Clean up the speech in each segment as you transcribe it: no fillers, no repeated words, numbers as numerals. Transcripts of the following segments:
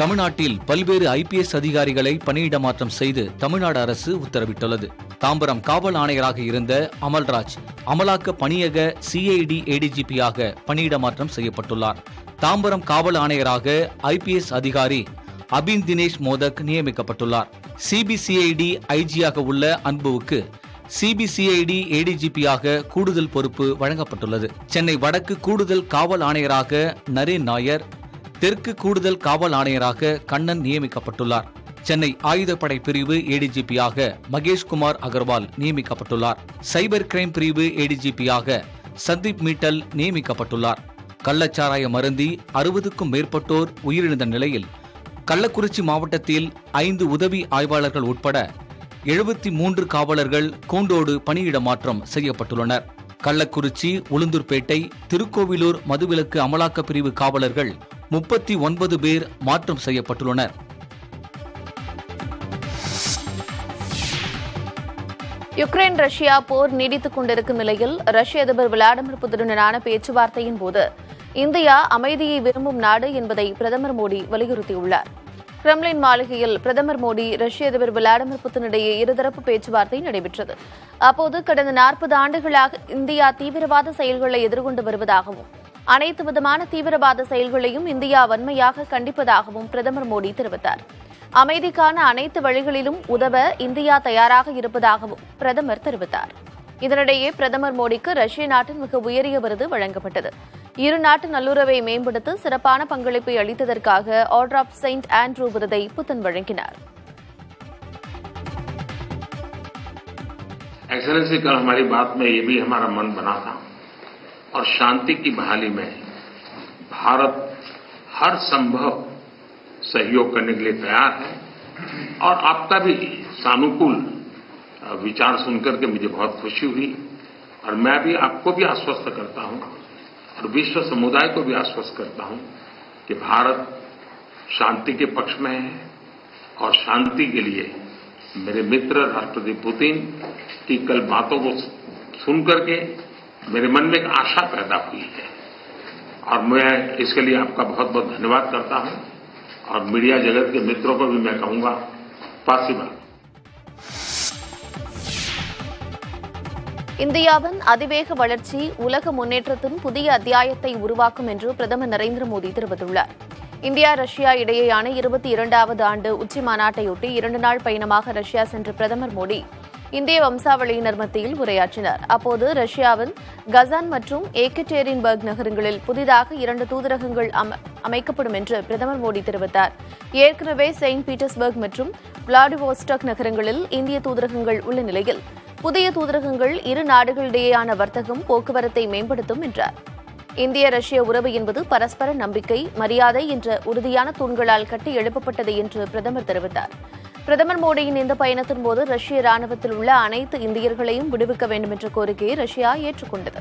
தமிழ்நாட்டில் பல்வேறு ஐபிஎஸ் அதிகாரிகளை பணியிட மாற்றம் செய்து தமிழ்நாடு அரசு உத்தரவிட்டுள்ளது. தாம்பரம் காவல் ஆணையராக இருந்த அமல்ராஜ் அமலாக்க பணியக சிஐடி ஏடிஜிபியாக பணியிட மாற்றம் செய்யப்பட்டுள்ளார். தாம்பரம் காவல் ஆணையராக ஐபிஎஸ் அதிகாரி அபின் தினேஷ் மோதக் நியமிக்கப்பட்டுள்ளார். சிபிசிஐடி ஐஜியாக உள்ள அன்புவுக்கு சிபிசிஐடி ஏடிஜிபியாக கூடுதல் பொறுப்பு வழங்கப்பட்டுள்ளது. சென்னை வடக்கு கூடுதல் காவல் ஆணையராக நரேன் நாயர், தெற்கு கூடுதல் காவல் ஆணையராக கண்ணன் நியமிக்கப்பட்டுள்ளார். சென்னை ஆயுதப்படை பிரிவு ஏடிஜிபியாக மகேஷ்குமார் அகர்வால் நியமிக்கப்பட்டுள்ளார். சைபர் கிரைம் பிரிவு ஏடிஜிபியாக சந்தீப் மீட்டல் நியமிக்கப்பட்டுள்ளார். கள்ளச்சாராய மருந்தி 60க்கும் மேற்பட்டோர் உயிரிழந்த நிலையில் கள்ளக்குறிச்சி மாவட்டத்தில் 5 உதவி ஆய்வாளர்கள் உட்பட 73 காவலர்கள் கூண்டோடு பணியிட மாற்றம் செய்யப்பட்டுள்ளனர். கள்ளக்குறிச்சி, உளுந்தூர்பேட்டை, திருக்கோவிலூர் மதுவிலக்கு அமலாக்க பிரிவு காவலர்கள் 39 பேர் மாற்றம் செய்யப்பட்டுள்ளனர். யுக்ரைன் ரஷ்யா போர் நீடித்துக் கொண்டிருக்கும் நிலையில் ரஷ்ய அதிபர் விளாடிமிர் புதினுடனான பேச்சுவார்த்தையின் போது இந்தியா அமைதியை விரும்பும் நாடு என்பதை பிரதமர் மோடி வலியுறுத்தியுள்ளார். கிரெம்லின் மாளிகையில் பிரதமர் மோடி, ரஷ்ய அதிபர் விளாடிமிர் புதின் இடையே இருதரப்பு பேச்சுவார்த்தை நடைபெற்றது. அப்போது கடந்த 40 ஆண்டுகளாக இந்தியா தீவிரவாத செயல்களை எதிர்கொண்டு வருவதாகவும் அனைத்து விதமான தீவிரவாத செயல்களையும் இந்தியா வன்மையாக கண்டிப்பதாகவும் பிரதமர் மோடி தெரிவித்தார். அமைதிக்கான அனைத்து வழிகளிலும் உதவ இந்தியா தயாராக இருப்பதாகவும் பிரதமர் தெரிவித்தார். இதனிடையே பிரதமர் மோடிக்கு ரஷ்ய நாட்டின் மிக உயரிய விருது வழங்கப்பட்டது. இரு நாட்டு நல்லுறவை மேம்படுத்த சிறப்பான பங்களிப்பை அளித்ததற்காக ஆர்டர் ஆஃப் செயின்ட் ஆண்ட்ரூ விருதை புதின் வழங்கினார். एक्सेलेंसी, कल हमारी बात में ये भी हमारा मन बना था और शांति की बहाली में भारत हर संभव सहयोग करने के लिए तैयार है और आपका भी सानुकूल विचार सुनकर के मुझे बहुत खुशी हुई और मैं भी आपको भी आश्वस्त करता हूं और विश्व समुदाय को भी आश्वस्त करता हूं कि भारत शांति के पक्ष में है और शांति के लिए मेरे मित्र राष्ट्रपति पुतिन की कल बातों को सुनकर के मेरे मन में एक आशा पैदा हुई है और मैं इसके लिए आपका बहुत बहुत धन्यवाद करता हूं और मीडिया जगत के मित्रों को भी मैं कहूंगा पासिबल. இந்தியாவின் அதிவேக வளர்ச்சி உலக முன்னேற்றத்தின் புதிய அத்தியாயத்தை உருவாக்கும் என்று பிரதமர் நரேந்திர மோடி தெரிவித்துள்ளார். இந்தியா ரஷ்யா இடையேயான 22வது ஆண்டு உச்சி மாநாட்டையொட்டி 2 நாள் பயணமாக ரஷ்யா சென்ற பிரதமர் மோடி இந்திய வம்சாவளியினர் மத்தியில் உரையாற்றினார். அப்போது ரஷ்யாவின் கசான் மற்றும் ஏகடேரின்பர்க் நகரங்களில் புதிதாக 2 தூதரகங்கள் அமைக்கப்படும் என்று பிரதமர் மோடி தெரிவித்தார். ஏற்கனவே செயின்ட் பீட்டர்ஸ்பர்க் மற்றும் விளாடிவோஸ்டாக் நகரங்களில் இந்திய தூதரகங்கள் உள்ள நிலையில் புதிய தூதரகங்கள் இரு நாடுகளிடையேயான வர்த்தகம், போக்குவரத்தை மேம்படுத்தும் என்றார். இந்திய ரஷ்ய உறவு என்பது பரஸ்பர நம்பிக்கை, மரியாதை என்ற உறுதியான தூண்களால் கட்டி எழுப்பப்பட்டது என்று பிரதமர் தெரிவித்தார். பிரதமர் மோடியின் இந்த பயணத்தின் போது ரஷ்ய ராணுவத்தில் உள்ள அனைத்து இந்தியர்களையும் விடுவிக்க வேண்டும் என்ற கோரிக்கையை ரஷ்யா ஏற்றுக்கொண்டது.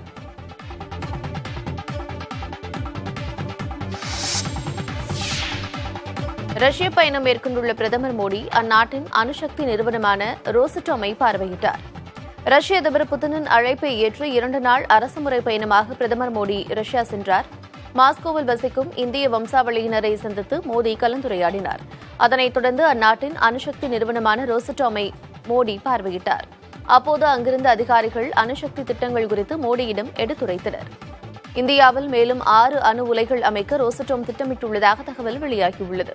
ரஷ்ய பயணம் மேற்கொண்டுள்ள பிரதமர் மோடி அந்நாட்டின் அணுசக்தி நிறுவனமான ரோசட்டோமை பார்வையிட்டார். ரஷ்ய அதிபர் புதினின் அழைப்பை ஏற்று 2 நாள் அரசுமுறை பயணமாக பிரதமர் மோடி ரஷ்யா சென்றார். மாஸ்கோவில் வசிக்கும் இந்திய வம்சாவளியினரை சந்தித்து மோடி கலந்துரையாடினார். அதனைத் தொடர்ந்து அந்நாட்டின் அணுசக்தி நிறுவனமான ரோசட்டோமை மோடி பார்வையிட்டார். அப்போது அங்கிருந்த அதிகாரிகள் அணுசக்தி திட்டங்கள் குறித்து மோடியிடம் எடுத்துரைத்தனர். இந்தியாவில் மேலும் 6 அணு உலைகள் அமைக்க ரோசட்டோம் திட்டமிட்டுள்ளதாக தகவல் வெளியாகியுள்ளது.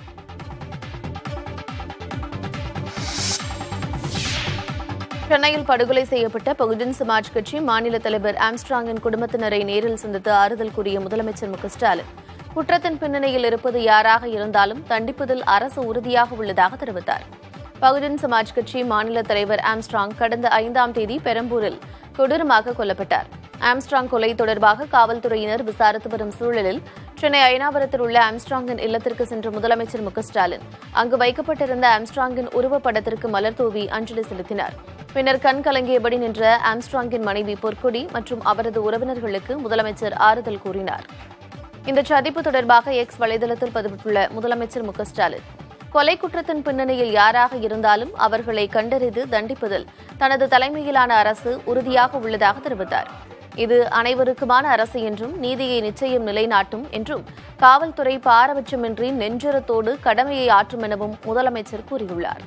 சென்னையில் படுகொலை செய்யப்பட்ட பகுஜன் சமாஜ் கட்சி மாநில தலைவர் ஆம்ஸ்ட்ராங்கின் குடும்பத்தினரை நேரில் சந்தித்து ஆறுதல் கூறிய முதலமைச்சர் மு.க. ஸ்டாலின், குற்றத்தின் பின்னணியில் இருப்பது யாராக இருந்தாலும் தண்டிப்பதில் அரசு உறுதியாக உள்ளதாக தெரிவித்தார். பகுஜன் சமாஜ் கட்சி மாநில தலைவர் ஆம்ஸ்ட்ராங் கடந்த 5ஆம் தேதி பெரம்பூரில் கொடூரமாக கொல்லப்பட்டார். ஆம்ஸ்ட்ராங் கொலை தொடர்பாக காவல்துறையினர் விசாரித்து வரும் சூழலில் சென்னை அயனாவரத்தில் உள்ள ஆம்ஸ்ட்ராங்கின் இல்லத்திற்கு சென்ற முதலமைச்சர் மு.க. ஸ்டாலின் அங்கு வைக்கப்பட்டிருந்த ஆம்ஸ்ட்ராங்கின் உருவப்படத்திற்கு மலர் தூவி அஞ்சலி செலுத்தினார். பின்னர் கண் கலங்கியபடி நின்ற ஆம்ஸ்ட்ராங்கின் மனைவி பொற்கொடி மற்றும் அவரது உறவினர்களுக்கு முதலமைச்சர் ஆறுதல் கூறினார். இந்த சந்திப்பு தொடர்பாக எக்ஸ் வலைதளத்தில் பதிவிட்டுள்ள முதலமைச்சர் மு.க. ஸ்டாலின், கொலை குற்றத்தின் பின்னணியில் யாராக இருந்தாலும் அவர்களை கண்டறிந்து தண்டிப்பதில் தனது தலைமையிலான அரசு உறுதியாக உள்ளதாக தெரிவித்தார். இது அனைவருக்குமான அரசு என்றும் நீதியை நிச்சயம் நிலைநாட்டும் என்றும் காவல்துறை பாரபட்சமின்றி நெஞ்சுரத்தோடு கடமையை ஆற்றும் எனவும் முதலமைச்சர் கூறியுள்ளார்.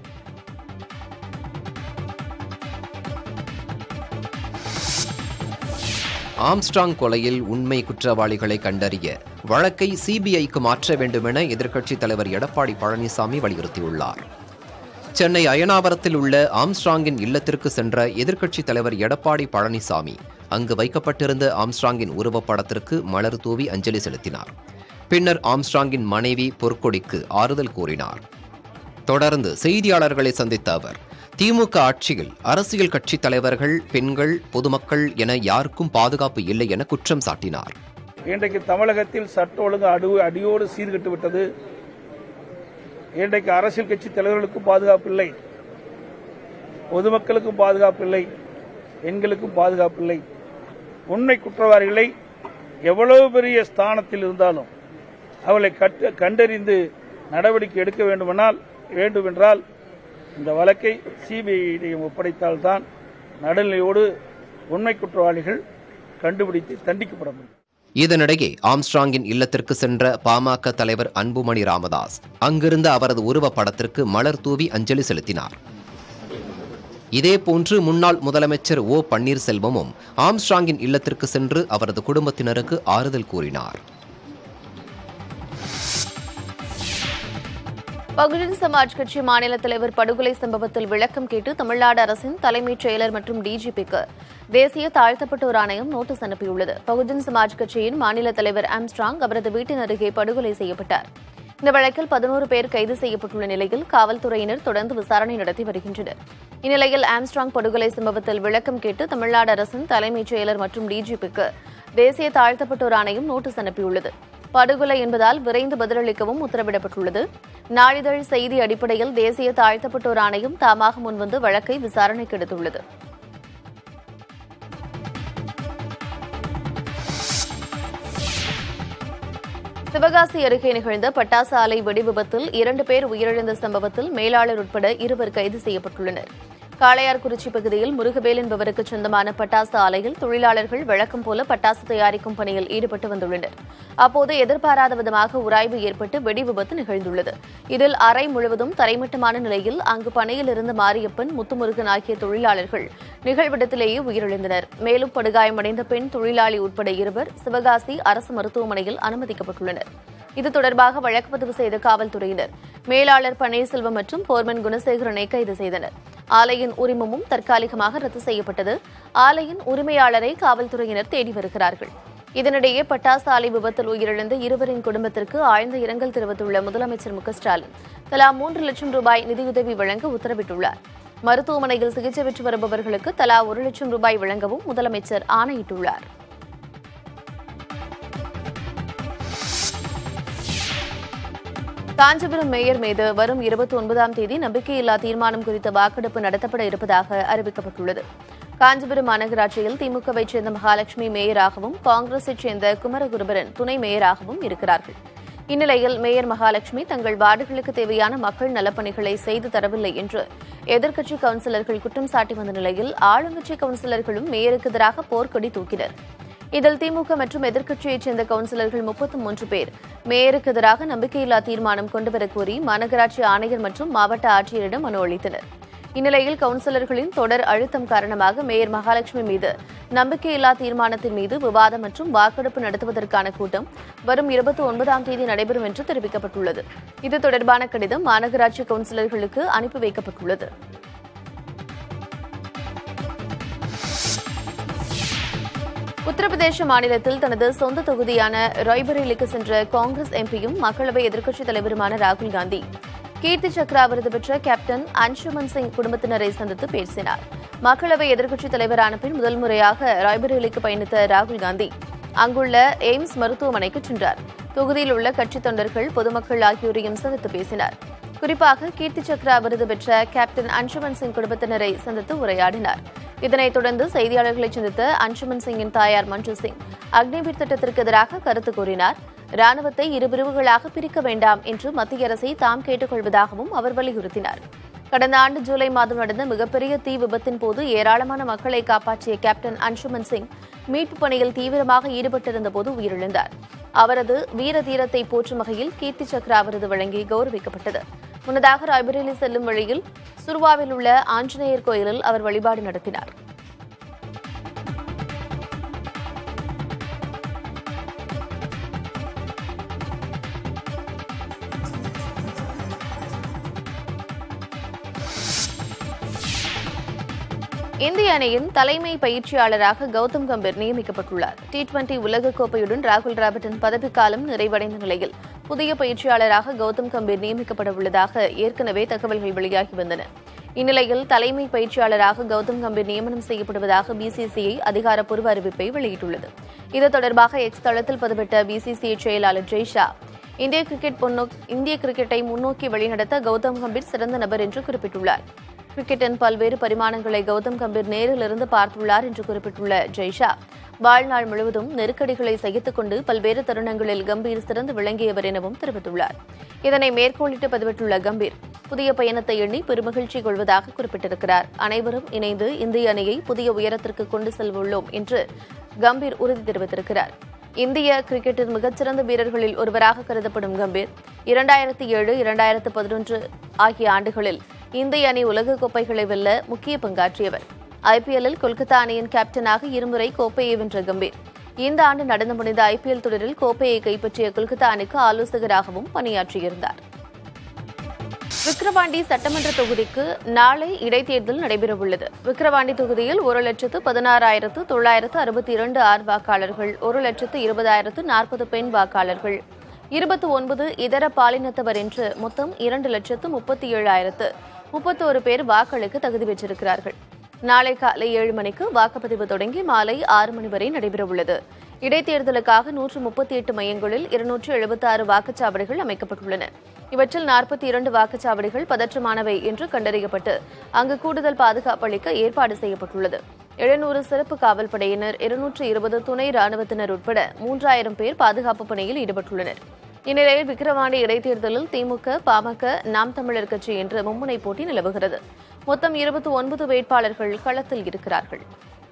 ஆம்ஸ்ட்ராங் கொலையில் உண்மை குற்றவாளிகளை கண்டறிய வழக்கை சிபிஐக்கு மாற்ற வேண்டும் என எதிர்க்கட்சித் தலைவர் எடப்பாடி பழனிசாமி வலியுறுத்தியுள்ளார். சென்னை அயனாவரத்தில் உள்ள ஆம்ஸ்ட்ராங்கின் இல்லத்திற்கு சென்ற எதிர்க்கட்சித் தலைவர் எடப்பாடி பழனிசாமி அங்கு வைக்கப்பட்டிருந்த ஆம்ஸ்ட்ராங்கின் உருவப்படத்திற்கு மலர் தூவி அஞ்சலி செலுத்தினார். பின்னர் ஆம்ஸ்ட்ராங்கின் மனைவி பொற்கொடிக்கு ஆறுதல் கூறினார். தொடர்ந்து செய்தியாளர்களை சந்தித்த அவர், திமுக ஆட்சியில் அரசியல் கட்சித் தலைவர்கள், பெண்கள், பொதுமக்கள் என யாருக்கும் பாதுகாப்பு இல்லை என குற்றம் சாட்டினார். இன்றைக்கு தமிழகத்தில் சட்ட ஒழுங்கு அடியோடு சீர்கெட்டு விட்டது. இன்றைக்கு அரசியல் கட்சி தலைவர்களுக்கும் பாதுகாப்பு இல்லை, பொதுமக்களுக்கும் பாதுகாப்பு இல்லை, பெண்களுக்கும் பாதுகாப்பு இல்லை. உண்மை குற்றவாளிகளை எவ்வளவு பெரிய ஸ்தானத்தில் இருந்தாலும் அவளை கண்டறிந்து நடவடிக்கை எடுக்க வேண்டுமென்றால் இந்த வழக்கை சிபிஐயிடம் ஒப்படைத்தால்தான் நடுநிலையோடு உண்மை குற்றவாளிகள் கண்டுபிடித்து தண்டிக்கப்பட முடியும். இதனிடையே ஆம்ஸ்ட்ராங்கின் இல்லத்திற்கு சென்ற பாமக தலைவர் அன்புமணி ராமதாஸ் அங்கிருந்த அவரது உருவப்படத்திற்கு மலர் தூவி அஞ்சலி செலுத்தினார். இதேபோன்று முன்னாள் முதலமைச்சர் ஓ பன்னீர்செல்வமும் ஆம்ஸ்ட்ராங்கின் இல்லத்திற்கு சென்று அவரது குடும்பத்தினருக்கு ஆறுதல் கூறினார். பகுஜன் சமாஜ் கட்சி மாநில தலைவர் படுகொலை சம்பவத்தில் விளக்கம் கேட்டு தமிழ்நாடு அரசின் தலைமைச் செயலர் மற்றும் டிஜிபிக்கு தேசிய தாழ்த்தப்பட்டோர் ஆணையம் நோட்டீஸ் அனுப்பியுள்ளது. பகுஜன் சமாஜ் கட்சியின் மாநில தலைவர் ஆம்ஸ்ட்ராங் அவரது வீட்டின் அருகே படுகொலை செய்யப்பட்டார். இந்த வழக்கில் 11 பேர் கைது செய்யப்பட்டுள்ள நிலையில் காவல்துறையினர் தொடர்ந்து விசாரணை நடத்தி வருகின்றனர். இந்நிலையில் ஆம்ஸ்ட்ராங் படுகொலை சம்பவத்தில் விளக்கம் கேட்டு தமிழ்நாடு அரசின் தலைமைச் செயலர் மற்றும் டிஜிபிக்கு தேசிய தாழ்த்தப்பட்டோர் ஆணையம் நோட்டீஸ் அனுப்பியுள்ளது. படுகொலை என்பதால் விரைந்து பதிலளிக்கவும் உத்தரவிடப்பட்டுள்ளது. நாளிதழ் செய்தி அடிப்படையில் தேசிய தாழ்த்தப்பட்டோர் ஆணையம் தாமாக முன்வந்து வழக்கை விசாரணைக்கு எடுத்துள்ளது. சிவகாசி அருகே நிகழ்ந்த பட்டாசு ஆலை வெடிவிபத்தில் 2 பேர் உயிரிழந்த சம்பவத்தில் மேலாளர் உட்பட 2 கைது செய்யப்பட்டுள்ளனர். காளையார்குறிச்சி பகுதியில் முருகவேல் என்பவருக்கு சொந்தமான பட்டாசு ஆலையில் தொழிலாளர்கள் வழக்கம் போல பட்டாசு தயாரிக்கும் பணியில் ஈடுபட்டு வந்துள்ளனர். அப்போது எதிர்பாராத விதமாக உராய்வு ஏற்பட்டு வெடி விபத்து நிகழ்ந்துள்ளது. இதில் அறை முழுவதும் தரைமட்டமான நிலையில் அங்கு பணியில் இருந்த மாரியப்பன், முத்துமுருகன் ஆகிய தொழிலாளர்கள் நிகழ்விடத்திலேயே உயிரிழந்தனர். மேலும் படுகாயமடைந்த பெண் தொழிலாளி உட்பட 2 சிவகாசி அரசு மருத்துவமனையில் அனுமதிக்கப்பட்டுள்ளனர். இது தொடர்பாக வழக்கு பதிவு செய்த காவல்துறையினர் மேலாளர் பன்னீர்செல்வம் மற்றும் போர்மன் குணசேகரனை கைது செய்தனர். ஆலையின் உரிமமும் தற்காலிகமாக ரத்து செய்யப்பட்டது. ஆலையின் உரிமையாளரை காவல்துறையினர் தேடி வருகிறார்கள். இதனிடையே பட்டாசு ஆலை விபத்தில் உயிரிழந்த 2 குடும்பத்திற்கு ஆழ்ந்த இரங்கல் தெரிவித்துள்ள முதலமைச்சர் மு.க.ஸ்டாலின் தலா 3 லட்சம் ரூபாய் நிதியுதவி வழங்க உத்தரவிட்டுள்ளார். மருத்துவமனையில் சிகிச்சை பெற்று வருபவர்களுக்கு தலா 1 லட்சம் ரூபாய் வழங்கவும் முதலமைச்சர் ஆணையிட்டுள்ளார். காஞ்சிபுரம் மேயர் மீது வரும் 29ஆம் தேதி நம்பிக்கையில்லா தீர்மானம் குறித்த வாக்கெடுப்பு நடத்தப்பட இருப்பதாக அறிவிக்கப்பட்டுள்ளது. காஞ்சிபுரம் மாநகராட்சியில் திமுகவைச் சேர்ந்த மகாலட்சுமி மேயராகவும் காங்கிரஸைச் சேர்ந்த குமரகுருபரன் துணை மேயராகவும் இருக்கிறார்கள். இந்நிலையில் மேயர் மகாலட்சுமி தங்கள் வார்டுகளுக்கு தேவையான மக்கள் நலப்பணிகளை செய்து தரவில்லை என்று எதிர்க்கட்சி கவுன்சிலர்கள் குற்றம் சாட்டி வந்த நிலையில் ஆளுங்கட்சி கவுன்சிலர்களும் மேயருக்கு எதிராக போர்க்கொடி தூக்கினர். இதில் திமுக மற்றும் எதிர்க்கட்சியைச் சேர்ந்த கவுன்சிலர்கள் 33 பேர் மேயருக்கு எதிராக நம்பிக்கையில்லா தீர்மானம் கொண்டுவரக் கோரி மாநகராட்சி ஆணையர் மற்றும் மாவட்ட ஆட்சியரிடம் மனு அளித்தனர். இந்நிலையில் கவுன்சிலர்களின் தொடர் அழுத்தம் காரணமாக மேயர் மகாலட்சுமி மீது நம்பிக்கையில்லா தீர்மானத்தின் மீது விவாதம் மற்றும் வாக்கெடுப்பு நடத்துவதற்கான கூட்டம் வரும் 29ஆம் தேதி நடைபெறும் என்று தெரிவிக்கப்பட்டுள்ளது. இது தொடர்பான கடிதம் மாநகராட்சி கவுன்சிலர்களுக்கு அனுப்பி வைக்கப்பட்டுள்ளது. உத்தரப்பிரதேச மாநிலத்தில் தனது சொந்த தொகுதியான ராய்பரேலிக்கு சென்ற காங்கிரஸ் எம்பியும் மக்களவை எதிர்க்கட்சித் தலைவருமான ராகுல் காந்தி கீர்த்தி சக்ரா விருது பெற்ற கேப்டன் அன்சுமன் சிங் குடும்பத்தினரை சந்தித்து பேசினார். மக்களவை எதிர்க்கட்சித் தலைவரான பின் முதல் முறையாக ராய்பரேலிக்கு பயணித்த ராகுல் காந்தி அங்குள்ள எய்ம்ஸ் மருத்துவமனைக்கு சென்றார். தொகுதியில் உள்ள கட்சித் தொண்டர்கள், பொதுமக்கள் ஆகியோரையும் சந்தித்து பேசினார். குறிப்பாக கீர்த்தி சக்ரா விருது பெற்ற கேப்டன் அன்சுமன் சிங் குடும்பத்தினரை சந்தித்து உரையாடினார். இதனைத் தொடர்ந்து செய்தியாளர்களை சந்தித்த அன்சுமன் சிங்கின் தாயார் மஞ்சு சிங் அக்னிவீர் திட்டத்திற்கு எதிராக கருத்து கூறினார். ராணுவத்தை 2 பிரிவுகளாக பிரிக்க வேண்டாம் என்று மத்திய அரசை தாம் கேட்டுக் கொள்வதாகவும் அவர் வலியுறுத்தினார். கடந்த ஆண்டு ஜூலை மாதம் நடந்த மிகப்பெரிய தீ விபத்தின் போது ஏராளமான மக்களை காப்பாற்றிய கேப்டன் அன்சுமன் சிங் மீட்புப் பணியில் தீவிரமாக ஈடுபட்டிருந்த போது உயிரிழந்தார். அவரது வீர தீரத்தை போற்றும் வகையில் கீர்த்தி சக்ரா விருது வழங்கி கௌரவிக்கப்பட்டது. முன்னதாக ராய்பரேலி செல்லும் வழியில் சுர்வாவில் உள்ள ஆஞ்சநேயர் கோயிலில் அவர் வழிபாடு நடத்தினார். இந்திய அணியின் தலைமை பயிற்சியாளராக கௌதம் கம்பீர் நியமிக்கப்பட்டுள்ளார். T20 உலகக்கோப்பையுடன் ராகுல் டிராவிட்டின் பதவிக்காலம் நிறைவடைந்த நிலையில் புதிய பயிற்சியாளராக கௌதம் கம்பீர் நியமிக்கப்பட உள்ளதாக ஏற்கனவே தகவல்கள் வெளியாகி வந்தன. இந்நிலையில் தலைமை பயிற்சியாளராக கௌதம் கம்பீர் நியமனம் செய்யப்படுவதாக BCCI அதிகாரப்பூர்வ அறிவிப்பை வெளியிட்டுள்ளது. இது தொடர்பாக எக்ஸ் தளத்தில் பதிவிட்ட BCCI செயலாளர் ஜெய்ஷா, இந்திய கிரிக்கெட்டை முன்னோக்கி வழிநடத்த கௌதம் கம்பீர் சிறந்த நபர் என்று குறிப்பிட்டுள்ளார். கிரிக்கெட்டின் பல்வேறு பரிமாணங்களை கௌதம் கம்பீர் நேரிலிருந்து பார்த்துள்ளார் என்று குறிப்பிட்டுள்ள ஜெய்ஷா, வாழ்நாள் முழுவதும் நெருக்கடிகளை சகித்துக் கொண்டு பல்வேறு தருணங்களில் கம்பீர் சிறந்து விளங்கியவர் எனவும் தெரிவித்துள்ளார். இதனை மேற்கோளிட்டு பதிவிட்டுள்ள கம்பீர், புதிய பயணத்தை எண்ணி பெருமகிழ்ச்சி கொள்வதாக குறிப்பிட்டிருக்கிறார். அனைவரும் இணைந்து இந்திய அணியை புதிய உயரத்திற்கு கொண்டு செல்வுள்ளோம் என்று கம்பீர் உறுதி தெரிவித்திருக்கிறார். இந்திய கிரிக்கெட்டின் மிகச்சிறந்த வீரர்களில் ஒருவராக கருதப்படும் கம்பீர் 2007, 2011 ஆகிய ஆண்டுகளில் இந்திய அணி உலகக்கோப்பைகளை வெல்ல முக்கிய பங்காற்றியவர். IPL-இல் கொல்கத்தா அணியின் கேப்டனாக இருமுறை கோப்பையை வென்ற கம்பீர் இந்த ஆண்டு நடந்து முடிந்த IPL தொடரில் கோப்பையை கைப்பற்றிய கொல்கத்தா அணிக்கு ஆலோசகராகவும் பணியாற்றியிருந்தார். விக்கிரவாண்டி சட்டமன்ற தொகுதிக்கு நாளை இடைத்தேர்தல் நடைபெறவுள்ளது. விக்கிரவாண்டி தொகுதியில் 1,16,962 ஆண் வாக்காளர்கள், 1,20,040 பெண் வாக்காளர்கள், 29 இதர பாலினத்தவர் என்று மொத்தம் 2,37,031 பேர் வாக்களிக்க தகுதி பெற்றிருக்கிறார்கள். நாளை காலை 7 மணிக்கு வாக்குப்பதிவு தொடங்கி மாலை 6 மணி வரை நடைபெறவுள்ளது. இடைத்தேர்தலுக்காக 138 மையங்களில் 276 வாக்குச்சாவடிகள் அமைக்கப்பட்டுள்ளன. இவற்றில் 42 வாக்குச்சாவடிகள் பதற்றமானவை என்று கண்டறியப்பட்டு அங்கு கூடுதல் பாதுகாப்பு அளிக்க ஏற்பாடு செய்யப்பட்டுள்ளது. 700 சிறப்பு காவல் படையினர், 220 துணை ராணுவத்தினர் உட்பட 3000 பேர் பாதுகாப்பு பணியில் ஈடுபட்டுள்ளனர். இந்நிலையில் விக்கிரவாண்டி இடைத்தேர்தலில் திமுக, பாமக, நாம் தமிழர் கட்சி என்று மும்முனை போட்டி நிலவுகிறது. மொத்தம் 29 வேட்பாளர்கள் களத்தில் இருக்கிறார்கள்.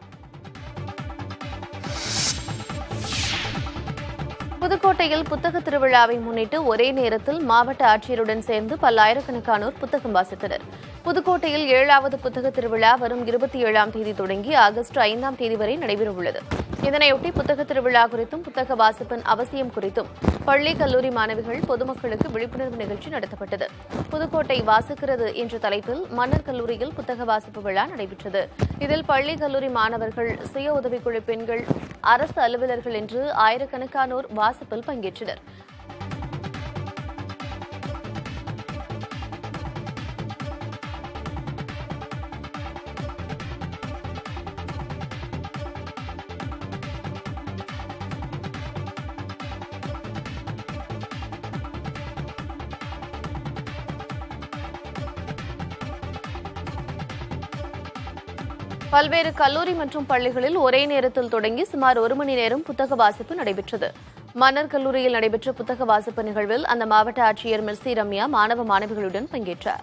புதுக்கோட்டையில் புத்தக திருவிழாவை முன்னிட்டு ஒரே நேரத்தில் மாவட்ட ஆட்சியருடன் சேர்ந்து பல்லாயிரக்கணக்கானோர் புத்தகம் வாசித்தனர். புதுக்கோட்டையில் 7வது புத்தக திருவிழா வரும் 27ஆம் தேதி தொடங்கி ஆகஸ்ட் 5ஆம் தேதி வரை நடைபெறவுள்ளது. இதனையொட்டி புத்தக திருவிழா குறித்தும் புத்தக வாசிப்பின் அவசியம் குறித்தும் பள்ளி, கல்லூரி மாணவிகள், பொதுமக்களுக்கு விழிப்புணர்வு நிகழ்ச்சி நடத்தப்பட்டது. புதுக்கோட்டை வாசிக்கிறது என்ற தலைப்பில் மன்னர் கல்லூரியில் புத்தக வாசிப்பு விழா நடைபெற்றது. இதில் பள்ளி, கல்லூரி மாணவர்கள், சுய உதவிக்குழு பெண்கள், அரசு அலுவலர்கள் என்று ஆயிரக்கணக்கானோர் வாசிப்பில் பங்கேற்றனர். பல்வேறு கல்லூரி மற்றும் பள்ளிகளில் ஒரே நேரத்தில் தொடங்கி சுமார் 1 மணி நேரம் புத்தக வாசிப்பு நடைபெற்றது. மன்னர் கல்லூரியில் நடைபெற்ற புத்தக வாசிப்பு நிகழ்வில் அந்த மாவட்ட ஆட்சியர் மெர்சி ரம்யா மாணவ மாணவிகளுடன் பங்கேற்றார்.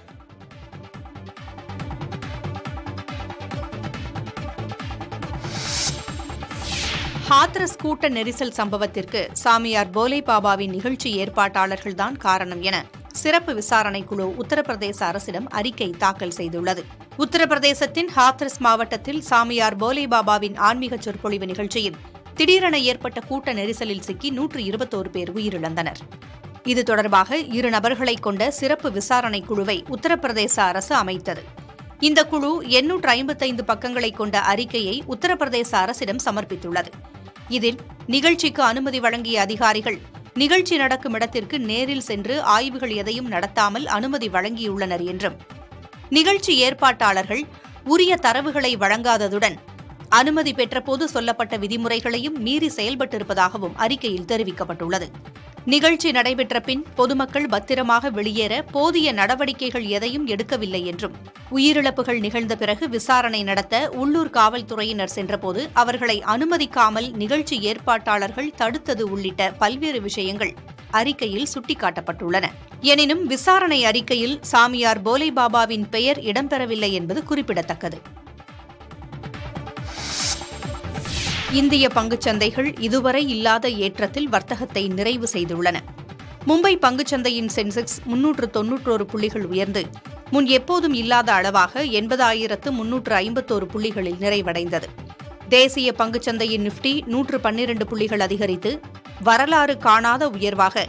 ஹாத்ரஸ் கூட்ட நெரிசல் சம்பவத்திற்கு சாமியார் போலே பாபாவின் நிகழ்ச்சி ஏற்பாட்டாளர்கள்தான் காரணம் என சிறப்பு விசாரணை குழு உத்தரப்பிரதேச அரசிடம் அறிக்கை தாக்கல் செய்துள்ளது. உத்தரப்பிரதேசத்தின் ஹாத்ரஸ் மாவட்டத்தில் சாமியார் போலே பாபாவின் ஆன்மீக சொற்பொழிவு நிகழ்ச்சியில் திடீரென ஏற்பட்ட கூட்ட நெரிசலில் சிக்கி 121 பேர் உயிரிழந்தனர். இது தொடர்பாக 2 நபர்களை கொண்ட சிறப்பு விசாரணை குழுவை உத்தரப்பிரதேச அரசு அமைத்தது. இந்த குழு 855 பக்கங்களை கொண்ட அறிக்கையை உத்தரப்பிரதேச அரசிடம் சமர்ப்பித்துள்ளது. இதில் நிகழ்ச்சிக்கு அனுமதி வழங்கிய அதிகாரிகள் நிகழ்ச்சி நடக்கும் இடத்திற்கு நேரில் சென்று ஆய்வுகள் எதையும் நடத்தாமல் அனுமதி வழங்கியுள்ளனர் என்றும், நிகழ்ச்சி ஏற்பாட்டாளர்கள் உரிய தரவுகளை வழங்காததுடன் அனுமதி பெற்றபோது சொல்லப்பட்ட விதிமுறைகளையும் மீறி செயல்பட்டிருப்பதாகவும் அறிக்கையில் தெரிவிக்கப்பட்டுள்ளது. நிகழ்ச்சி நடைபெற்ற பின் பொதுமக்கள் பத்திரமாக வெளியேற போதிய நடவடிக்கைகள் எதையும் எடுக்கவில்லை என்றும், உயிரிழப்புகள் நிகழ்ந்த பிறகு விசாரணை நடத்த உள்ளூர் காவல்துறையினர் சென்றபோது அவர்களை அனுமதிக்காமல் நிகழ்ச்சி ஏற்பாட்டாளர்கள் தடுத்தது உள்ளிட்ட பல்வேறு விஷயங்கள் அறிக்கையில் சுட்டிக்காட்டப்பட்டுள்ளன. எனினும் விசாரணை அறிக்கையில் சாமியார் போலே பாபாவின் பெயர் இடம்பெறவில்லை என்பது குறிப்பிடத்தக்கது. இந்திய பங்குச்சந்தைகள் இதுவரை இல்லாத ஏற்றத்தில் வர்த்தகத்தை நிறைவு செய்துள்ளன. மும்பை பங்குச்சந்தையின் சென்செக்ஸ் 391 புள்ளிகள் உயர்ந்து முன் எப்போதும் இல்லாத அளவாக 80,351 புள்ளிகளில் நிறைவடைந்தது. தேசிய பங்குச்சந்தையின் நிப்டி 112 புள்ளிகள் அதிகரித்து வரலாறு காணாத உயர்வாக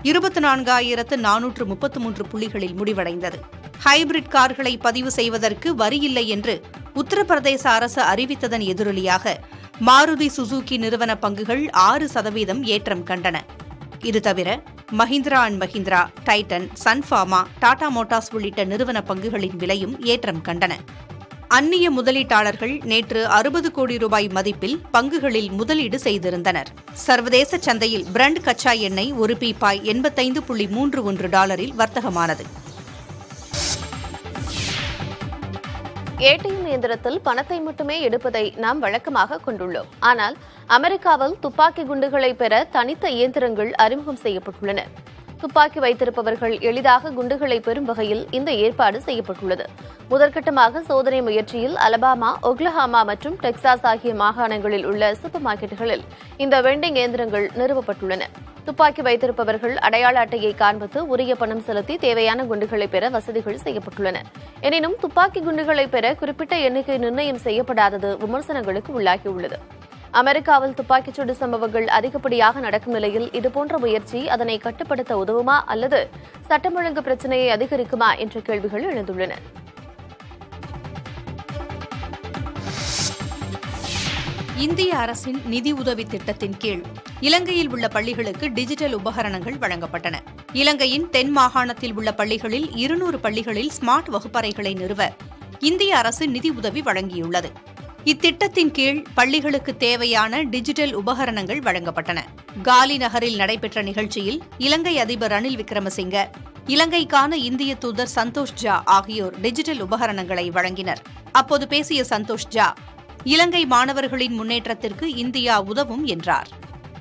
24,433 புள்ளிகளில் முடிவடைந்தது. ஹைபிரிட் கார்களை பதிவு செய்வதற்கு வரி இல்லை என்று உத்தரப்பிரதேச அரசு அறிவித்ததன் எதிரொலியாக மாருதி சுசுகி நிறுவன பங்குகள் 6% ஏற்றம் கண்டன. இது தவிர Mahindra and Mahindra, Titan, Sun Pharma, Tata Motors உள்ளிட்ட நிறுவன பங்குகளின் விலையும் ஏற்றம் கண்டன. அந்நிய முதலீட்டாளர்கள் நேற்று 60 கோடி ரூபாய் மதிப்பில் பங்குகளில் முதலீடு செய்திருந்தனர். சர்வதேச சந்தையில் பிரண்ட் கச்சா எண்ணெய் ஒரு பீப்பாய் $85.31 வர்த்தகமானது. ஏடிஎம் இயந்திரத்தில் பணத்தை மட்டுமே எடுப்பதை நாம் வழக்கமாக கொண்டுள்ளோம். ஆனால் அமெரிக்காவில் துப்பாக்கி குண்டுகளை பெற தனித்த இயந்திரங்கள் அறிமுகம் செய்யப்பட்டுள்ளன. துப்பாக்கி வைத்திருப்பவர்கள் எளிதாக குண்டுகளை பெறும் வகையில் இந்த ஏற்பாடு செய்யப்பட்டுள்ளது. முதற்கட்டமாக சோதனை முயற்சியில் அலபாமா, ஒக்லஹாமா மற்றும் டெக்சாஸ் ஆகிய மாகாணங்களில் உள்ள சூப்பர் மார்க்கெட்டுகளில் இந்த வெண்டிங் இயந்திரங்கள் நிறுவப்பட்டுள்ளன. துப்பாக்கி வைத்திருப்பவர்கள் அடையாள அட்டையை காண்பித்து உரிய பணம் செலுத்தி தேவையான குண்டுகளை பெற வசதிகள் செய்யப்பட்டுள்ளன. எனினும் துப்பாக்கி குண்டுகளை பெற குறிப்பிட்ட எண்ணிக்கை நிர்ணயம் செய்யப்படாதது விமர்சனங்களுக்கு உள்ளாகியுள்ளது. அமெரிக்காவில் துப்பாக்கிச்சூடு சம்பவங்கள் அதிகப்படியாக நடக்கும் நிலையில் இதுபோன்ற முயற்சி அதனை கட்டுப்படுத்த உதவுமா அல்லது சட்டம் ஒழுங்கு பிரச்சினையை அதிகரிக்குமா என்ற கேள்விகள் எழுந்துள்ளன. இந்திய அரசின் நிதி உதவி திட்டத்தின் கீழ் இலங்கையில் உள்ள பள்ளிகளுக்கு டிஜிட்டல் உபகரணங்கள் வழங்கப்பட்டன. இலங்கையின் தென் மாகாணத்தில் உள்ள பள்ளிகளில் 200 பள்ளிகளில் ஸ்மார்ட் வகுப்பறைகளை நிறுவ இந்திய அரசு நிதி உதவி வழங்கியுள்ளது. இத்திட்டத்தின் கீழ் பள்ளிகளுக்கு தேவையான டிஜிட்டல் உபகரணங்கள் வழங்கப்பட்டன. காலி நகரில் நடைபெற்ற நிகழ்ச்சியில் இலங்கை அதிபர் ரணில் விக்ரமசிங்க, இலங்கைக்கான இந்திய தூதர் சந்தோஷ் ஜா ஆகியோர் டிஜிட்டல் உபகரணங்களை வழங்கினர். அப்போது பேசிய சந்தோஷ் ஜா, இலங்கை மாணவர்களின் முன்னேற்றத்திற்கு இந்தியா உதவும் என்றார்.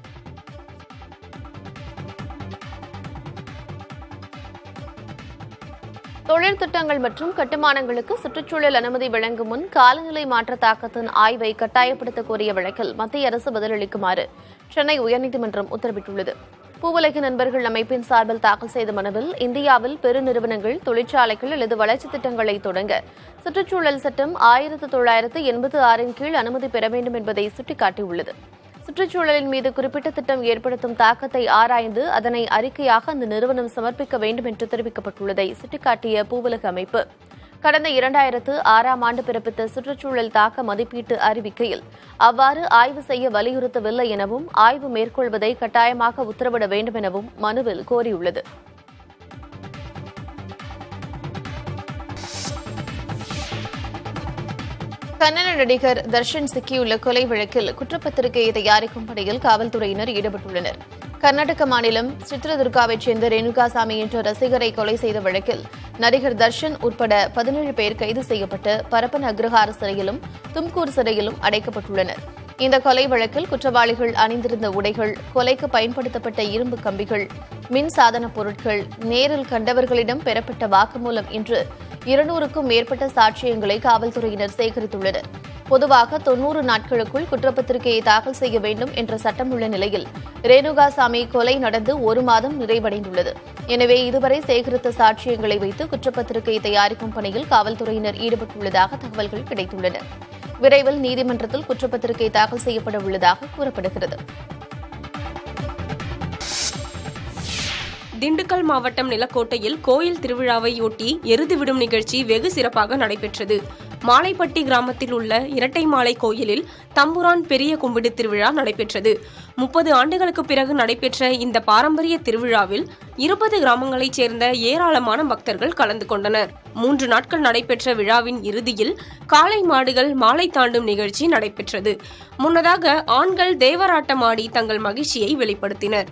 தொழில் திட்டங்கள் மற்றும் கட்டுமானங்களுக்கு சுற்றுச்சூழல் அனுமதி வழங்கும் முன் காலநிலை மாற்ற தாக்கத்தின் ஆய்வை கட்டாயப்படுத்த கோரிய வழக்கில் மத்திய அரசு பதிலளிக்குமாறு சென்னை உயர்நீதிமன்றம் உத்தரவிட்டுள்ளது. பூவுலகின் நண்பர்கள் அமைப்பின் சார்பில் தாக்கல் செய்த மனுவில் இந்தியாவில் பெருநிறுவனங்கள், தொழிற்சாலைகள் அல்லது வளர்ச்சித் திட்டங்களை தொடங்க சுற்றுச்சூழல் சட்டம் 1986 கீழ் அனுமதி பெற வேண்டும் என்பதை சுட்டிக்காட்டியுள்ளது. சுற்றுச்சூழலின் மீது குறிப்பிட்ட திட்டம் ஏற்படுத்தும் தாக்கத்தை ஆராய்ந்து அதனை அறிக்கையாக அந்த நிறுவனம் சமர்ப்பிக்க வேண்டும் என்று தெரிவிக்கப்பட்டுள்ளதை சுட்டிக்காட்டிய பூவுலக அமைப்பு, கடந்த 2006 ஆண்டு பிறப்பித்த சுற்றுச்சூழல் தாக்க மதிப்பீட்டு அறிவிக்கையில் அவ்வாறு ஆய்வு செய்ய வலியுறுத்தவில்லை எனவும் ஆய்வு மேற்கொள்வதை கட்டாயமாக உத்தரவிட வேண்டும் எனவும் மனுவில் கோரியுள்ளது. கன்னட நடிகர் தர்ஷன் சிக்கியுள்ள கொலை வழக்கில் குற்றப்பத்திரிகையை தயாரிக்கும் பணியில் காவல்துறையினர் ஈடுபட்டுள்ளனர். கர்நாடக மாநிலம் சித்ரதுர்காவைச் சேர்ந்த ரேணுகாசாமி என்ற ரசிகரை கொலை செய்த வழக்கில் நடிகர் தர்ஷன் உட்பட 17 பேர் கைது செய்யப்பட்டு பரப்பன் அக்ரஹார சிறையிலும் தும்கூர் சிறையிலும் அடைக்கப்பட்டுள்ளனர். இந்த கொலை வழக்கில் குற்றவாளிகள் அணிந்திருந்த உடைகள், கொலைக்கு பயன்படுத்தப்பட்ட இரும்பு கம்பிகள், மின் சாதன பொருட்கள், நேரில் கண்டவர்களிடம் பெறப்பட்ட வாக்குமூலம் என்று 200க்கும் மேற்பட்ட சாட்சியங்களை காவல்துறையினர் சேகரித்துள்ளனர். பொதுவாக 90 நாட்களுக்குள் குற்றப்பத்திரிகையை தாக்கல் செய்ய வேண்டும் என்ற சட்டம் உள்ள நிலையில் ரேணுகாசாமி கொலை நடந்து 1 மாதம் நிறைவடைந்துள்ளது. எனவே இதுவரை சேகரித்த சாட்சியங்களை வைத்து குற்றப்பத்திரிகையை தயாரிக்கும் பணியில் காவல்துறையினர் ஈடுபட்டுள்ளதாக தகவல்கள் கிடைத்துள்ளன. விரைவில் நீதிமன்றத்தில் குற்றப்பத்திரிகை தாக்கல் செய்யப்பட உள்ளதாக கூறப்படுகிறது. திண்டுக்கல் மாவட்டம் நிலக்கோட்டையில் கோயில் திருவிழாவையொட்டி எருது விடும் நிகழ்ச்சி வெகு சிறப்பாக நடைபெற்றது. மாலைப்பட்டி கிராமத்தில் உள்ள இரட்டை மாலை கோயிலில் தம்புரான் பெரிய கும்பிடு திருவிழா நடைபெற்றது. 30 ஆண்டுகளுக்கு பிறகு நடைபெற்ற இந்த பாரம்பரிய திருவிழாவில் 20 கிராமங்களைச் சேர்ந்த ஏராளமான பக்தர்கள் கலந்து கொண்டனர். 3 நாட்கள் நடைபெற்ற விழாவின் இறுதியில் காளை மாடுகள் மாலை தாண்டும் நிகழ்ச்சி நடைபெற்றது. முன்னதாக ஆண்கள் தேவராட்டமாடி தங்கள் மகிழ்ச்சியை வெளிப்படுத்தினர்.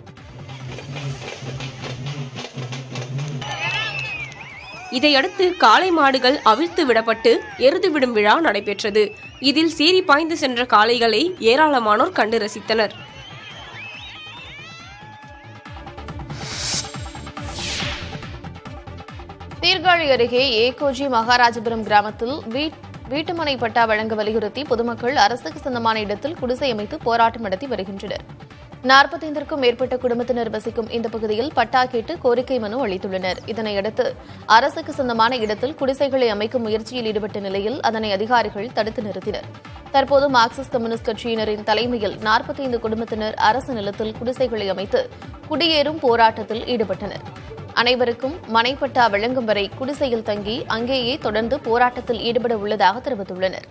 இதையடுத்து காளை மாடுகள் அவிழ்த்து விடப்பட்டு எருது விடும் விழா நடைபெற்றது. இதில் சீறி பாய்ந்து சென்ற காளைகளை ஏராளமானோர் கண்டு ரசித்தனர். சீர்காழி அருகே ஏகோஜி மகாராஜபுரம் கிராமத்தில் வீட்டுமனை பட்டா வழங்க வலியுறுத்தி பொதுமக்கள் அரசுக்கு சொந்தமான இடத்தில் குடிசை அமைத்து போராட்டம் நடத்தி வருகின்றனர். 45க்கும் மேற்பட்ட குடும்பத்தினர் வசிக்கும் இந்த பகுதியில் பட்டா கேட்டு கோரிக்கை மனு அளித்துள்ளனர். இதனையடுத்து அரசுக்கு சொந்தமான இடத்தில் குடிசைகளை அமைக்கும் முயற்சியில் ஈடுபட்ட நிலையில் அதனை அதிகாரிகள் தடுத்து நிறுத்தினர். தற்போது மார்க்சிஸ்ட் கம்யூனிஸ்ட் கட்சியினரின் தலைமையில் 45 குடும்பத்தினர் அரசு நிலத்தில் குடிசைகளை அமைத்து குடியேறும் போராட்டத்தில் ஈடுபட்டனர். அனைவருக்கும் மனைப்பட்டா வழங்கும் வரை குடிசையில் தங்கி அங்கேயே தொடர்ந்து போராட்டத்தில் ஈடுபட உள்ளதாக தெரிவித்துள்ளனர்.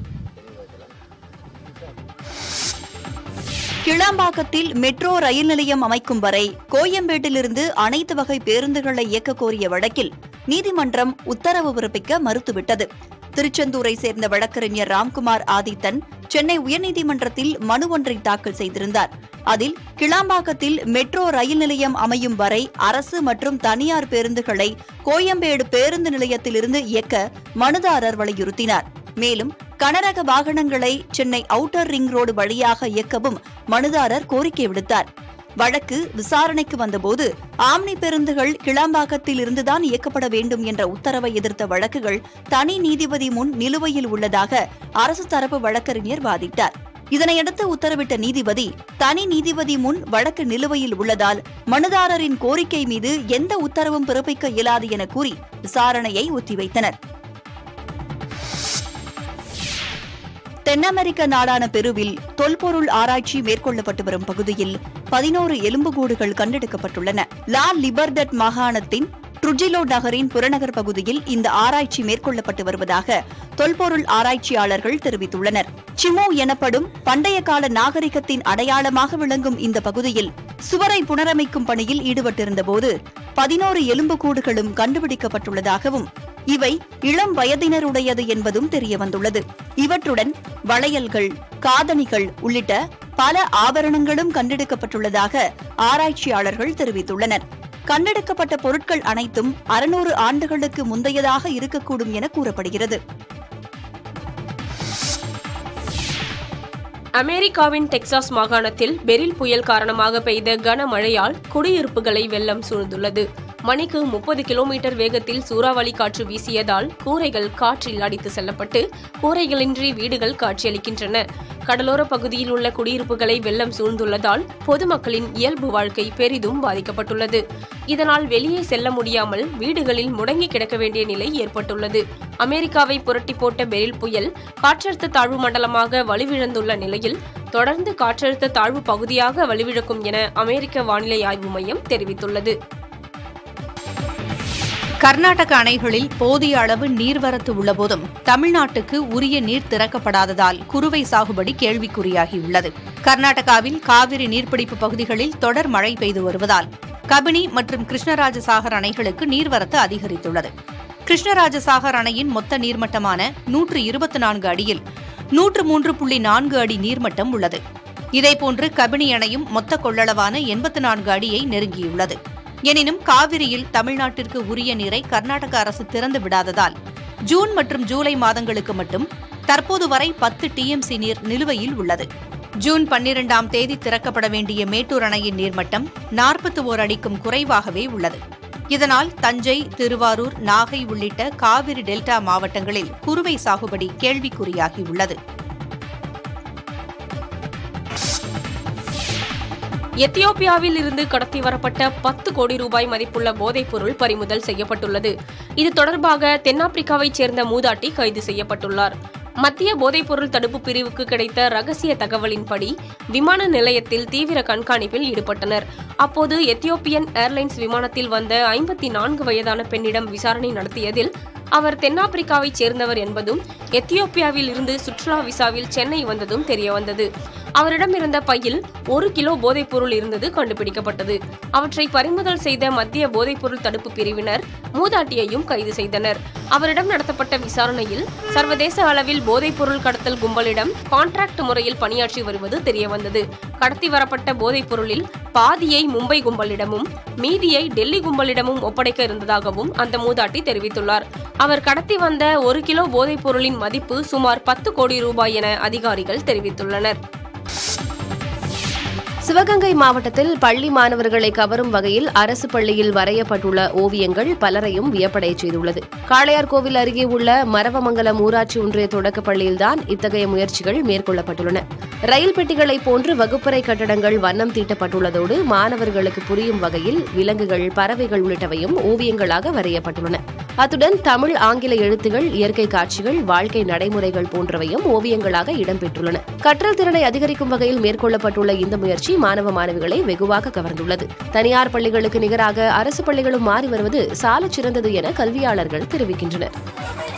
கிளாம்பாக்கத்தில் மெட்ரோ ரயில் நிலையம் அமைக்கும் வரை கோயம்பேட்டிலிருந்து அனைத்து வகை பேருந்துகளை இயக்க கோரிய வழக்கில் நீதிமன்றம் உத்தரவு பிறப்பிக்க மறுத்துவிட்டது. திருச்செந்தூரை சேர்ந்த வழக்கறிஞர் ராம்குமார் ஆதித்தன் சென்னை உயர்நீதிமன்றத்தில் மனு ஒன்றை தாக்கல் செய்திருந்தார். அதில் கிளாம்பாக்கத்தில் மெட்ரோ ரயில் நிலையம் அமையும் வரை அரசு மற்றும் தனியார் பேருந்துகளை கோயம்பேடு பேருந்து நிலையத்திலிருந்து இயக்க மனுதாரர் வலியுறுத்தினார். மேலும் கனரக வாகனங்களை சென்னை அவுட்டர் ரிங் ரோடு வழியாக இயக்கவும் மனுதாரர் கோரிக்கை விடுத்தார். வழக்கு விசாரணைக்கு வந்தபோது ஆம்னி பேருந்துகள் கிளாம்பாக்கத்தில் இருந்துதான் இயக்கப்பட வேண்டும் என்ற உத்தரவை எதிர்த்த வழக்குகள் தனி நீதிபதி முன் நிலுவையில் உள்ளதாக அரசு தரப்பு வழக்கறிஞர் வாதிட்டார். இதனையடுத்து உத்தரவிட்ட நீதிபதி தனி நீதிபதி முன் வழக்கு நிலுவையில் உள்ளதால் மனுதாரரின் கோரிக்கை மீது எந்த உத்தரவும் பிறப்பிக்க இயலாது என கூறி விசாரணையை ஒத்திவைத்தனர். தென் அமெரிக்க நாடான பெருவில் தொல்பொருள் ஆராய்ச்சி மேற்கொள்ளப்பட்டு வரும் பகுதியில் 11 எலும்புக்கூடுகள் கண்டெடுக்கப்பட்டுள்ளன. லா லிபர்டட் மாகாணத்தின் ட்ருஜிலோ நகரின் புறநகர் பகுதியில் இந்த ஆராய்ச்சி மேற்கொள்ளப்பட்டு வருவதாக தொல்பொருள் ஆராய்ச்சியாளர்கள் தெரிவித்துள்ளனர். சிமோ எனப்படும் பண்டைய கால நாகரிகத்தின் அடையாளமாக விளங்கும் இந்த பகுதியில் சுவரை புனரமைக்கும் பணியில் ஈடுபட்டிருந்தபோது 11 எலும்புக்கூடுகளும் கண்டுபிடிக்கப்பட்டுள்ளதாகவும் இவை இளம் வயதினருடையது என்பதும் தெரியவந்துள்ளது. இவற்றுடன் வளையல்கள், காதணிகள் உள்ளிட்ட பல ஆபரணங்களும் கண்டெடுக்கப்பட்டுள்ளதாக ஆராய்ச்சியாளர்கள் தெரிவித்துள்ளனர். கண்டெடுக்கப்பட்ட பொருட்கள் அனைத்தும் 600 ஆண்டுகளுக்கு முந்தையதாக இருக்கக்கூடும் என கூறப்படுகிறது. அமெரிக்காவின் டெக்சாஸ் மாகாணத்தில் பெரில் புயல் காரணமாக பெய்த கனமழையால் குடியிருப்புகளை வெள்ளம் சூழ்ந்துள்ளது. மணிக்கு 30 கிலோமீட்டர் வேகத்தில் சூறாவளி காற்று வீசியதால் கூரைகள் காற்றில் அடித்து செல்லப்பட்டு கூரைகளின்றி வீடுகள் காட்சியளிக்கின்றன. கடலோர பகுதியில் உள்ள குடியிருப்புகளை வெள்ளம் சூழ்ந்துள்ளதால் பொதுமக்களின் இயல்பு வாழ்க்கை பெரிதும் பாதிக்கப்பட்டுள்ளது. இதனால் வெளியே செல்ல முடியாமல் வீடுகளில் முடங்கி கிடக்க வேண்டிய நிலை ஏற்பட்டுள்ளது. அமெரிக்காவை புரட்டி போட்ட பெரில் புயல் காற்றழுத்த தாழ்வு மண்டலமாக வலுவிழந்துள்ள நிலையில் தொடர்ந்து காற்றழுத்த தாழ்வு பகுதியாக வலுவிழக்கும் என அமெரிக்க வானிலை ஆய்வு மையம் தெரிவித்துள்ளது. கர்நாடக அணைகளில் போதிய அளவு நீர்வரத்து உள்ளபோதும் தமிழ்நாட்டுக்கு உரிய நீர் திறக்கப்படாததால் குறுவை சாகுபடி கேள்விக்குறியாகியுள்ளது. கர்நாடகாவில் காவிரி நீர்பிடிப்பு பகுதிகளில் தொடர் மழை பெய்து வருவதால் கபினி மற்றும் கிருஷ்ணராஜசாகர் அணைகளுக்கு நீர்வரத்து அதிகரித்துள்ளது. கிருஷ்ணராஜசாகர் அணையின் மொத்த நீர்மட்டமான 124 அடியில் 103.4 அடி நீர்மட்டம் உள்ளது. இதேபோன்று கபினி அணையும் மொத்த கொள்ளளவான 84 அடியை நெருங்கியுள்ளது. எனினும் காவிரியில் தமிழ்நாட்டிற்கு உரிய நீரை கர்நாடக அரசு திறந்து விடாததால் ஜூன் மற்றும் ஜூலை மாதங்களுக்கு மட்டும் தற்போது வரை 10 டிஎம்சி நீர் நிலுவையில் உள்ளது. ஜூன் 12ஆம் தேதி திறக்கப்பட வேண்டிய மேட்டூர் அணையின் நீர்மட்டம் 41 அடிக்கும் குறைவாகவே உள்ளது. இதனால் தஞ்சை, திருவாரூர், நாகை உள்ளிட்ட காவிரி டெல்டா மாவட்டங்களில் குறுவை சாகுபடி கேள்விக்குறியாகியுள்ளது. எத்தியோப்பியாவில் இருந்து கடத்தி வரப்பட்ட 10 கோடி ரூபாய் மதிப்புள்ள போதைப் பொருள் பறிமுதல் செய்யப்பட்டுள்ளது. இது தொடர்பாக தென்னாப்பிரிக்காவைச் சேர்ந்த மூதாட்டி கைது செய்யப்பட்டுள்ளார். மத்திய போதைப்பொருள் தடுப்பு பிரிவுக்கு கிடைத்த ரகசிய தகவலின்படி விமான நிலையத்தில் தீவிர கண்காணிப்பில் ஈடுபட்டனர். அப்போது எத்தியோப்பியன் ஏர்லைன்ஸ் விமானத்தில் வந்த 54 வயதான பெண்ணிடம் விசாரணை நடத்தியதில் அவர் தென்னாப்பிரிக்காவைச் சேர்ந்தவர் என்பதும் எத்தியோப்பியாவில் இருந்து சுற்றுலா விசாவில் சென்னை வந்ததும் தெரியவந்தது. அவரிடம் இருந்த பையில் 1 கிலோ போதைப்பொருள் இருந்தது கண்டுபிடிக்கப்பட்டது. அவற்றை பறிமுதல் செய்த மத்திய போதைப்பொருள் தடுப்பு பிரிவினர் மூதாட்டியையும் கைது செய்தனர். அவரிடம் நடத்தப்பட்ட விசாரணையில் சர்வதேச அளவில் போதைப்பொருள் கடத்தல் கும்பலிடம் கான்ட்ராக்ட் முறையில் பணியாற்றி வருவது தெரியவந்தது. கடத்தி வரப்பட்ட போதைப் பொருளில் பாதியை மும்பை கும்பலிடமும் மீதியை டெல்லி கும்பலிடமும் ஒப்படைக்க இருந்ததாகவும் அந்த மூதாட்டி தெரிவித்துள்ளார். அவர் கடத்தி வந்த 1 கிலோ போதைப் பொருளின் மதிப்பு சுமார் 10 கோடி ரூபாய் என அதிகாரிகள் தெரிவித்துள்ளனர். சிவகங்கை மாவட்டத்தில் பள்ளி மாணவர்களை கவரும் வகையில் அரசு பள்ளியில் வரையப்பட்டுள்ள ஓவியங்கள் பலரையும் வியப்படையச் செய்துள்ளது. காளையார்கோவில் அருகே உள்ள மரவமங்கலம் ஊராட்சி ஒன்றிய தொடக்கப் பள்ளியில்தான் இத்தகைய முயற்சிகள் மேற்கொள்ளப்பட்டுள்ளன. ரயில் பெட்டிகளை போன்று வகுப்பறை கட்டடங்கள் வண்ணம் தீட்டப்பட்டுள்ளதோடு மாணவர்களுக்கு புரியும் வகையில் விலங்குகள், பறவைகள் உள்ளிட்டவையும் ஓவியங்களாக வரையப்பட்டுள்ளன. அத்துடன் தமிழ், ஆங்கில எழுத்துகள், இயற்கை காட்சிகள், வாழ்க்கை நடைமுறைகள் போன்றவையும் ஓவியங்களாக இடம்பெற்றுள்ளன. கற்றல் திறனை அதிகரிக்கும் வகையில் மேற்கொள்ளப்பட்டுள்ள இந்த முயற்சி மாணவ மாணவிகளை வெகுவாக கவர்ந்துள்ளது. தனியார் பள்ளிகளுக்கு நிகராக அரசு பள்ளிகளும் மாறி வருவது சாலச் சிறந்தது என கல்வியாளர்கள் தெரிவிக்கின்றனர்.